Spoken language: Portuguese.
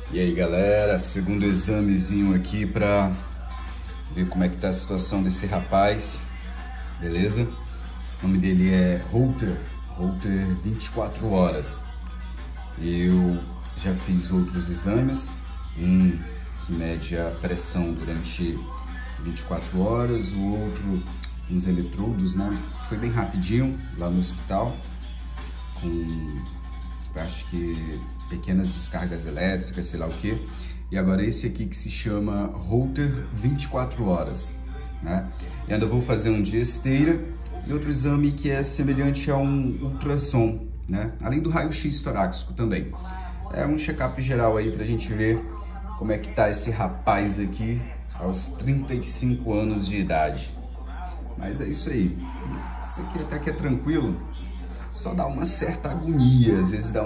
E aí galera, segundo examezinho aqui pra ver como é que tá a situação desse rapaz, beleza? O nome dele é Holter 24 horas. Eu já fiz outros exames, um que mede a pressão durante 24 horas, o outro uns eletrodos, né? Foi bem rapidinho lá no hospital, com acho que pequenas descargas elétricas, sei lá o que. E agora esse aqui que se chama Holter 24 horas, né? E ainda vou fazer um de esteira e outro exame que é semelhante a um ultrassom, né? Além do raio-x torácico também. É um check-up geral aí pra gente ver como é que tá esse rapaz aqui aos 35 anos de idade. Mas é isso aí. Isso aqui até que é tranquilo, só dá uma certa agonia, às vezes dá